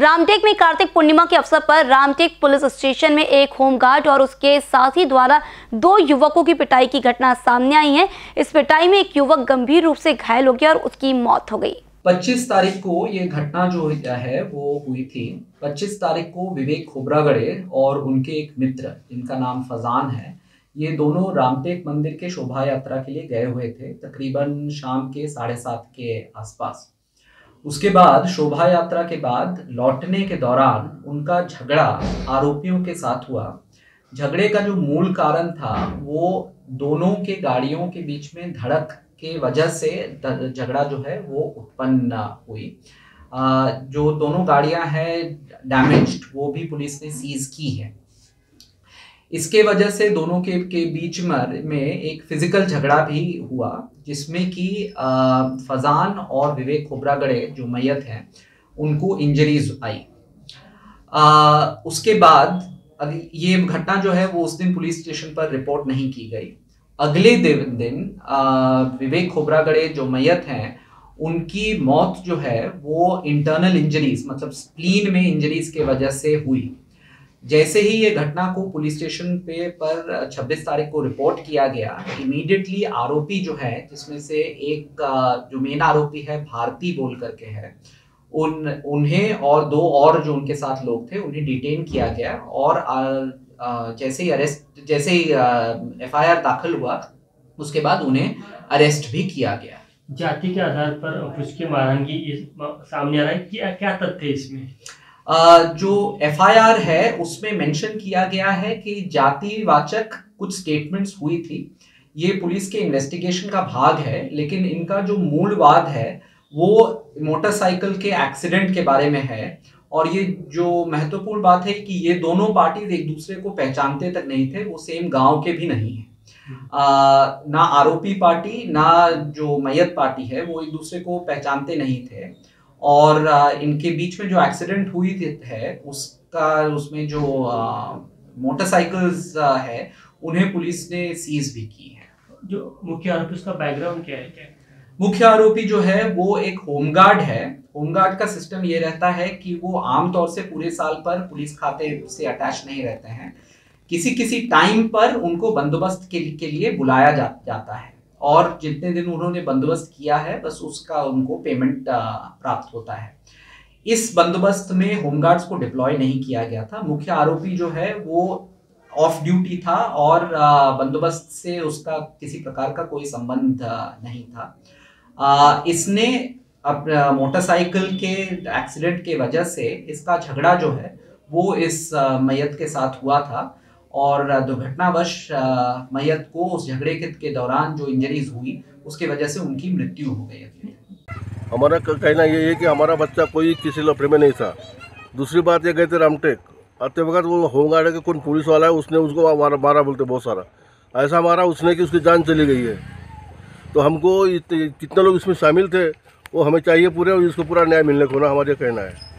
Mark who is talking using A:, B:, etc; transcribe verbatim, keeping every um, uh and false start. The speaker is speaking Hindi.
A: रामटेक में कार्तिक पूर्णिमा के अवसर पर रामटेक पुलिस स्टेशन में एक होमगार्ड और उसके साथी द्वारा दो युवकों की पिटाई की घटना सामने आई है। इस पिटाई में एक युवक गंभीर रूप से घायल हो गया और उसकी मौत हो गई।
B: पच्चीस तारीख को ये घटना जो है वो हुई थी। पच्चीस तारीख को विवेक खोबरागड़े और उनके एक मित्र जिनका नाम फजान है, ये दोनों रामटेक मंदिर के शोभा यात्रा के लिए गए हुए थे, तकरीबन शाम के साढ़े सात के आसपास। उसके बाद शोभा यात्रा के बाद लौटने के दौरान उनका झगड़ा आरोपियों के साथ हुआ। झगड़े का जो मूल कारण था वो दोनों के गाड़ियों के बीच में धड़क के वजह से झगड़ा जो है वो उत्पन्न हुई। जो दोनों गाड़ियां हैं डैमेज्ड, वो भी पुलिस ने सीज की है। इसके वजह से दोनों के के बीच में एक फिजिकल झगड़ा भी हुआ, जिसमें कि फजान और विवेक खोबरागड़े जो मयत हैं उनको इंजरीज आई। आ, उसके बाद ये घटना जो है वो उस दिन पुलिस स्टेशन पर रिपोर्ट नहीं की गई। अगले दिन दिन विवेक खोबरागड़े जो मयत हैं उनकी मौत जो है वो इंटरनल इंजरीज मतलब स्प्लीन में इंजरीज के वजह से हुई। जैसे ही ये घटना को पुलिस स्टेशन पे पर छब्बीस तारीख को रिपोर्ट किया गया, इमीडिएटली आरोपी जो है, जिसमें से एक जो मेन आरोपी है भारती बोल करके है, उन उन्हें और दो और जो उनके साथ लोग थे उन्हें डिटेन किया गया और जैसे ही अरेस्ट जैसे ही एफ आई आर दाखिल हुआ उसके बाद उन्हें अरेस्ट भी किया गया।
C: जाति के आधार पर उसके मारहानि की सामने आ रहा है, क्या क्या तथ्य इसमें?
B: Uh, जो एफ आई आर है उसमें मेंशन किया गया है कि जातिवाचक कुछ स्टेटमेंट्स हुई थी। ये पुलिस के इन्वेस्टिगेशन का भाग है, लेकिन इनका जो मूल वाद है वो मोटरसाइकिल के एक्सीडेंट के बारे में है। और ये जो महत्वपूर्ण बात है कि ये दोनों पार्टीज एक दूसरे को पहचानते तक नहीं थे, वो सेम गांव के भी नहीं है। आ, ना आरोपी पार्टी ना जो मयत पार्टी है वो एक दूसरे को पहचानते नहीं थे। और इनके बीच में जो एक्सीडेंट हुई है उसका उसमें जो मोटरसाइकिल्स है उन्हें पुलिस ने सीज भी की है।
C: जो मुख्य आरोपी उसका बैकग्राउंड क्या है? क्या
B: मुख्य आरोपी जो है वो एक होमगार्ड है। होमगार्ड का सिस्टम ये रहता है कि वो आमतौर से पूरे साल पर पुलिस खाते से अटैच नहीं रहते हैं। किसी किसी टाइम पर उनको बंदोबस्त के, के लिए बुलाया जा, जाता है और जितने दिन उन्होंने बंदोबस्त किया है बस उसका उनको पेमेंट प्राप्त होता है। इस बंदोबस्त में होमगार्ड्स को डिप्लॉय नहीं किया गया था। मुख्य आरोपी जो है वो ऑफ ड्यूटी था और बंदोबस्त से उसका किसी प्रकार का कोई संबंध नहीं था। इसने अपना मोटरसाइकिल के एक्सीडेंट के वजह से इसका झगड़ा जो है वो इस मयत के साथ हुआ था और दुर्घटनावश मयत को उस झगड़े के, के दौरान जो इंजरीज हुई उसके वजह से उनकी मृत्यु हो गई।
D: हमारा कहना ये है कि हमारा बच्चा कोई किसी लफड़े में नहीं था। दूसरी बात ये गए थे रामटेक, आते वक्त वो होमगार्ड के कौन पुलिस वाला है उसने उसको मारा मारा बोलते बहुत सारा ऐसा मारा उसने कि उसकी जान चली गई है। तो हमको कितने लोग इसमें शामिल थे वो हमें चाहिए पूरे और इसको पूरा न्याय मिलने को ना हमारा कहना है।